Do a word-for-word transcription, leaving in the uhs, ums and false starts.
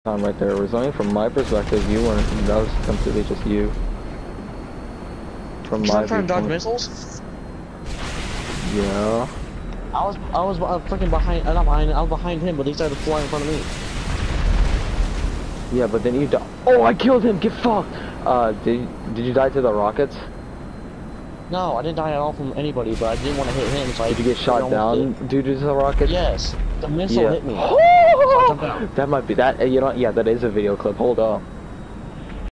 Time right there. It was only from my perspective. You weren't. That was completely just you. From my I'm trying to dodge viewpoint. missiles. Yeah. I was, I was uh, freaking behind. Uh, not behind. I was behind him, but he started flying in front of me. Yeah, but then you died. Oh, I killed him. Get fucked. Uh, did did you die to the rockets? No, I didn't die at all from anybody, but I didn't want to hit him, so I. Did you get shot down due to the rockets? Yes, the missile Yeah. hit me. So I jumped out. That might be that. You know, yeah, that is a video clip. Hold up.